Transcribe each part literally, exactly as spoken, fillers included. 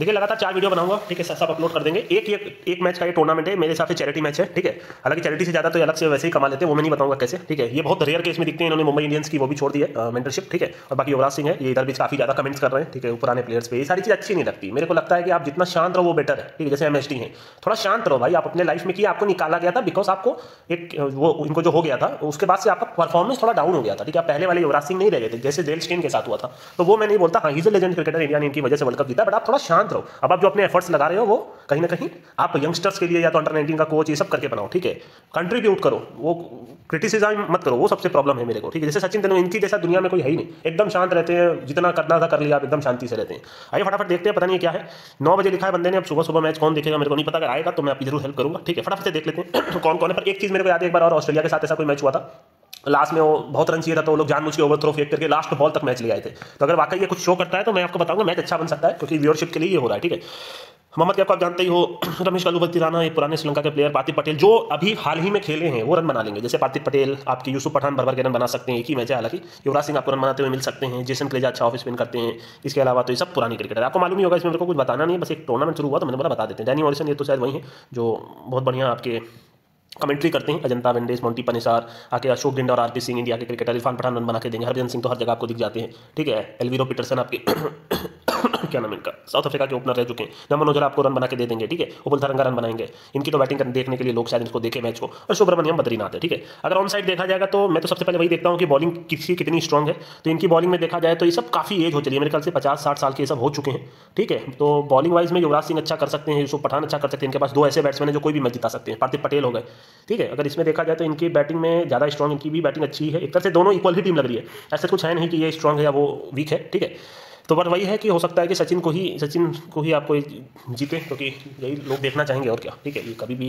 देखिए लगातार चार वीडियो बनाऊंगा, ठीक है, सब अपलोड कर देंगे। एक ये एक मैच का ये टूर्नामेंट है, मेरे हिसाब से चैरिटी मैच है, ठीक है। हालांकि चैरिटी से ज़्यादा तो अलग से वैसे ही कमा लेते हैं, वो मैं नहीं बताऊंगा कैसे, ठीक है। ये बहुत रेयर केस में दिखते हैं, इन्होंने मुंबई इंडियंस की वो भी छोड़ दी है मेंटरशिप, ठीक है। और बाकी युवराज सिंह है, ये इधर भी काफी ज्यादा कमेंट्स कर रहे हैं, ठीक है, पुराने प्लेयर्स पे। ये सारी चीज अच्छी नहीं लगती, मेरे को लगता है कि आप जितना शांत रहो वो बेटर है, ठीक है। जैसे एमएसडी है, थोड़ा शांत रहो भाई, आप अपने लाइफ में किया, आपको निकाला गया था बिकॉज आपको एक वो इनको जो हो गया था, उसके बाद से आपका परफॉर्मेंस थोड़ा डाउन हो गया था, ठीक है। आप पहले वाले युवराज सिंह नहीं रह गए थे जैसे डेल स्टेन के साथ हुआ था। तो वो मैं नहीं बोलता, हाँ is a legend cricketer, India ने इनकी वजह से वर्ल्ड कप जीता, बट आप थोड़ा शांत रहो। अब आप जो अपने एफर्ट्स लगा रहे हो वो कहीं ना कहीं आप यंगस्टर्स के लिए या तो अंडर नाइनटीन का कोच ये सब करके बनाओ, ठीक है। कंट्रीब्यूट करो, वो क्रिटिसिज्म मत करो, वो सबसे प्रॉब्लम है मेरे को, ठीक है। जैसे सचिन तेंदुलकर, इनकी जैसा दुनिया में कोई है ही नहीं, एकदम शांत रहते हैं, जितना करना था कर लिया, आप एकदम शांति से रहते हैं। आइए फटाफट देखते हैं, पता नहीं क्या है। नौ बजे लिखा है बंदे ने, अब सुबह सुबह मैच कौन देखेगा मेरे को नहीं पता, अगर आएगा तो मैं आपकी जरूर हेल्प करूंगा, ठीक है। फटाफट से देख लेते हैं कौन कौन है। पर एक चीज मेरे को याद है, एक बार और ऑस्ट्रेलिया के साथ ऐसा कोई मैच हुआ था, लास्ट में वो बहुत रन चाहिए था तो वो लोग जानबूझ के ओवरथ्रो फेंक करके लास्ट बॉल तक मैच ले आए थे। तो अगर वाकई ये कुछ शो करता है तो मैं आपको बताऊंगा मैच अच्छा बन सकता है, क्योंकि व्यूअरशिप के लिए ये हो रहा है, ठीक है। मोहम्मद कैफ को आप जानते ही हो, रमेश कालूवती राणा, एक पुराने श्रीलंका के प्लेयर, पार्थिव पटेल जो अभी हाल ही में खेले हैं वो रन बना लेंगे। जैसे पार्थिव पटेल, आपके यूसुफ पठान भर भर के रन बना सकते हैं, एक ही मैच है हालांकि। युवराज सिंह आपको रन बनाते हुए मिल सकते हैं, जेसन क्लेजा अच्छा ऑफ स्पिन करते हैं। इसके अलावा तो ये सब पुरानी क्रिकेटर है, आपको मालूम ही होगा, इसमें मेरे को कुछ बताना नहीं है, बस एक टूर्नामेंट शुरू हुआ तो मैंने बोला बता देते हैं। डैनी मॉरिसन ये तो शायद वही है जो बहुत बढ़िया आपके कमेंट्री करते हैं, अजंता वेंडेस, मोंटी पनिसार, आके अशोक डिंडा और आरपी सिंह, इंडिया के क्रिकेटर। इरफान पठान रन बना के देंगे, हरभजन सिंह तो हर जगह आपको दिख जाते हैं, ठीक है। एल्वीरो पीटरसन आपके क्या नाम इनका, साउथ अफ्रीका के ओपनर रह चुके हैं। नमन ओझा आपको रन बना के दे देंगे, ठीक है। उपल तरंगा रन बनाएंगे, इनकी तो बैटिंग देखने के लिए लोग शायद इनको देखे मैच को। और सुब्रमण्यम बद्रीनाथ है, ठीक है। अगर ऑन साइड देखा जाएगा तो मैं तो सबसे पहले वही देखता हूँ कि बॉलिंग किसी कितनी स्ट्रॉग है। तो इनकी बॉलिंग में देखा जाए तो ये सब काफी एज हो चली है, मेरे ख्याल से पचास साठ साल के ये सब हो चुके हैं, ठीक है। तो बॉलिंग वाइज में युवराज सिंह अच्छा कर सकते हैं, यूसुफ पठान अच्छा कर सकते हैं, इनके पास दो ऐसे बैट्समैन है जो कोई भी मैच जिता सकते हैं, पार्थिव पटेल हो गए, ठीक है। अगर इसमें देखा जाए तो इनकी बैटिंग में ज़्यादा स्ट्रॉग, इनकी भी बैटिंग अच्छी है, एक तरह से दोनों इक्वल ही टीम लग रही है, ऐसा कुछ है नहीं कि ये स्ट्रॉग है या वो वीक है, ठीक है। तो बट वही है कि हो सकता है कि सचिन को ही सचिन को ही आपको जीते, क्योंकि यही लोग देखना चाहेंगे और क्या, ठीक है। ये कभी भी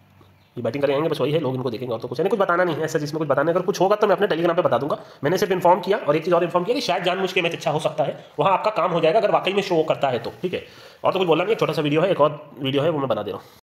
ये बैटिंग करेंगे, बस वही है, लोग इनको देखेंगे और तो कुछ नहीं। कुछ बताना नहीं है ऐसा जिसमें कुछ बताने, अगर कुछ होगा तो मैं अपने टेलीग्राम पे बता दूंगा। मैंने सिर्फ इन्फॉर्म किया, और एक चीज़ और इन्फॉर्म किया कि शायद जानबूझ के मैच अच्छा हो सकता है, वहाँ आपका काम हो जाएगा अगर वाकई में शो करता है तो, ठीक है। और तो कुछ बोलना नहीं, एक छोटा सा वीडियो है, एक और वीडियो है वो मैं बना दे रहा हूँ।